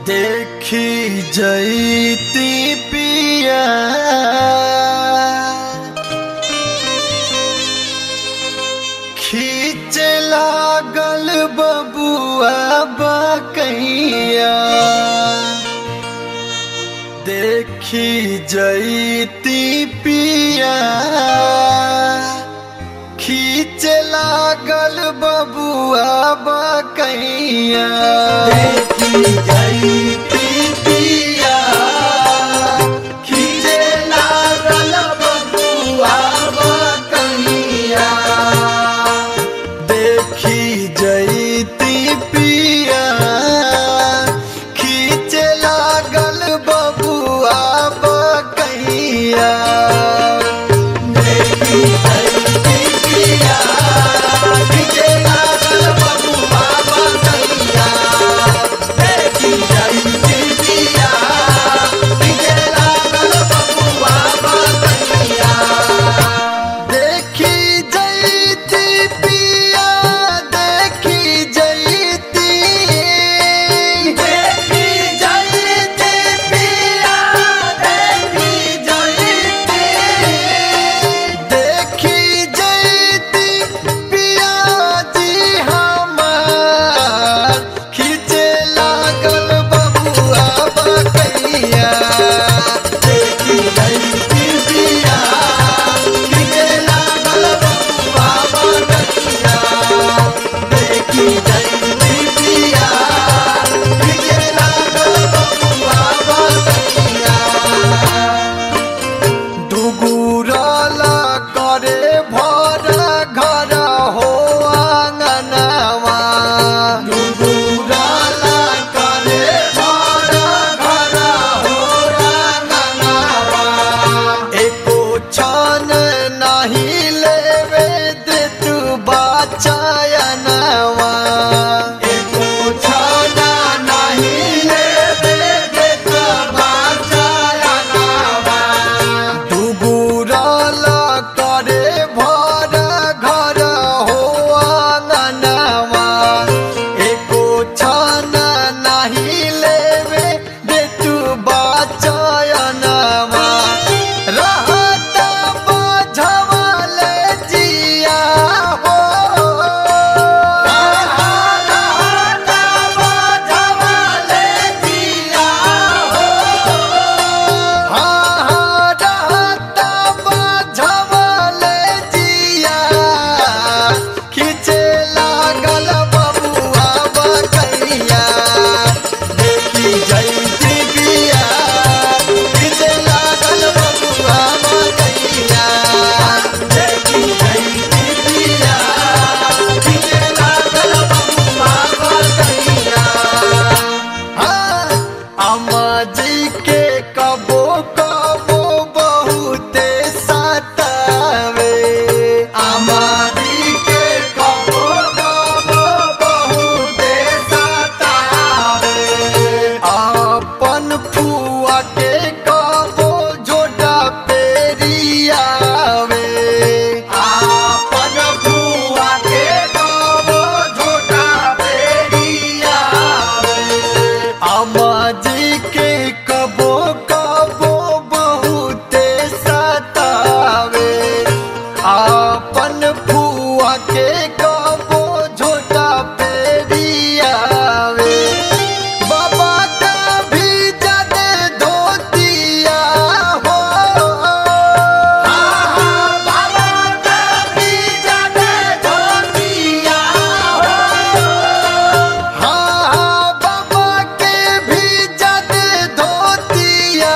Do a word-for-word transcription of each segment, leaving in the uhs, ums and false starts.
देखी जैती पिया खींचे लागल बबुआ बकैया। देखी जैती पिया खींचे लागल बबुआ बकैया। देखी जैती पिया खींचे लागल बबुआ बकैया। देखी जैती पिया खींचे लागल बबुआ बकैया। देखी जैती पिया खींचे लागल बबुआ बकैया। देखी जैती पिया खींचे लागल बबुआ बकैया। देखी जैती पिया देखी जैती देखी जैती पिया देखी जैती देखी जैती पिया जी हमार खींचे लागल बबुआ बकैया। देखी जैती पिया खींचे लागल बबुआ बकैया। देखी जैती पिया खींचे लागल बबुआ बकैया। डुगुराला करे भर घर हो आंगनवा। डुगुराला करे भर घर हो आंगनवा। एको छन नहीं लेवे दे तू बचायनवा। एको छन नहीं लेवे दे तू बचायनवा। डुगुराला करे भर घर हो आंगनवा। एको छन नहीं लेवे दे तू बचायनवा। रहता बझवले जिया हो। रहता बझवले जिया हो। हाँ हाँ रहता बझवले जिया खींचे लागल बबुआ बकैया। देखी जैती पिया खींचे लागल बबुआ बकैया। देखी जैती पिया खींचे लागल बबुआ बकैया। हाँ अम्मा जी के कबो कबो बहुते सतावे। अम्मा जी के कबो कबो बहुते सतावे। अपन फुआ के कबो झोटा पेरियावे। अपन फुआ के कबो झोटा पेरियावे। अम्मा जी के कबो कबो बहुते सतावे। अपन फुआ के कबो झोटा पेरियावे। बाबा का भी जादे धोतिया हो। हाँ हाँ बाबा का भी जादे धोतिया हो। हाँ हाँ बाबा के भी जादे धोतिया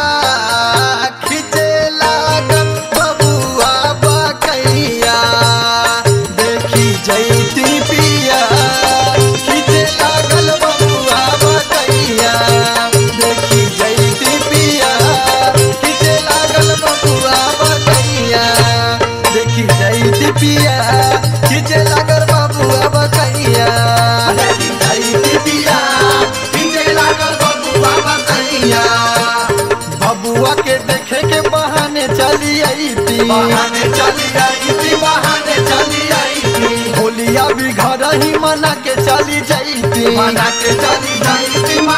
खींचे लागल बबुआ बकैया। देखी जैती पिया खींचे लागल बबुआ बकैया। देखी जैती पिया खींचे लागल बबुआ बकैया। देखी जैती पिया खींचे लागल बबुआ बकैया। देखी जैती पिया खींचे लागल बबुआ बकैया। बबुआ के देखे के बहाने चली आई थी। बहाने चली आई थी बहाने चली आई थी। होलिया भी घर ही मना के चली जाती। मना के चली जाती मना के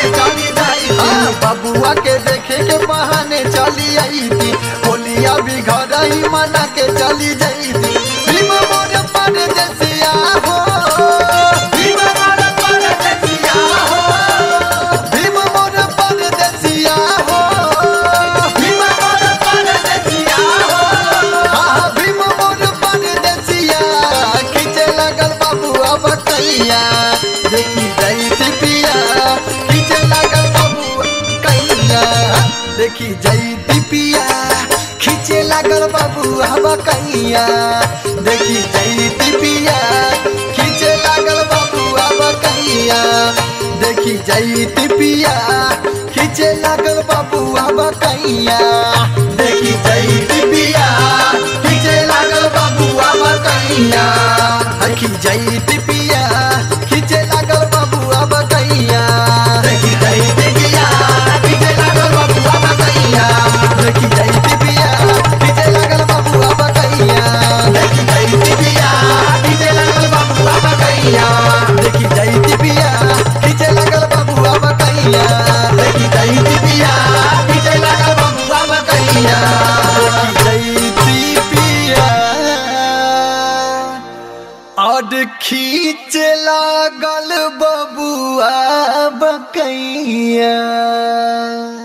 चली जाई हाँ बबुआ के देखे के बहाने चली आई थी होलिया भी घर ही मना के चली जाई थी भीम मोर परदेसिया हो भीम मोर परदेसिया हो भीम मोर परदेसिया हो भीम मोर परदेसिया हो हाँ भीम मोर परदेसिया खींचे लगल बबुआ बकैया देखी जाई पिया खींचे लगल बबुआ कैया देखी जाई पिया खींचे लागल बबुआ बकैया देखी जाई पिया खींचे लागल बबुआ बकैया देखी जाई पिया खींचे लागल बबुआ बकैया देखी जाई पिया खींचे लागल बबुआ बकैया हकी जाई पिया खींचे लागल बबुआ बकैया देखी जाई पिया खींचे लागल बबुआ बकैया देखी जाई पिया खींचे लागल बबुआ बकैया देखी जाई पिया खींचे लागल बबुआ बकैया देखी जाई पिया खींचे लागल बबुआ बकैया देखी जाई पिया खींचे लागल बबुआ बकैया देखी जाई पिया और खींचे लागल बबुआ बकैया।